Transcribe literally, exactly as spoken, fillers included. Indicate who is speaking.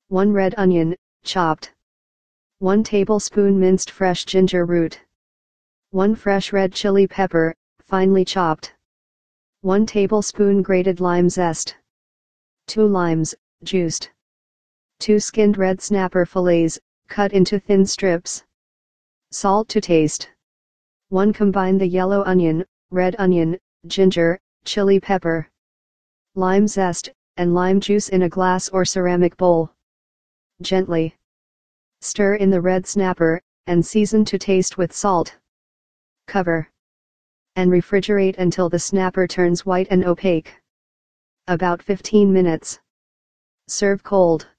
Speaker 1: one red onion, chopped. one tablespoon minced fresh ginger root. one fresh red chili pepper, finely chopped. one tablespoon grated lime zest. two limes, juiced. two skinned red snapper fillets, cut into thin strips. Salt to taste. one Combine the yellow onion, red onion, ginger, chili pepper, lime zest, and lime juice in a glass or ceramic bowl. Gently stir in the red snapper, and season to taste with salt. Cover and refrigerate until the snapper turns white and opaque. About fifteen minutes. Serve cold.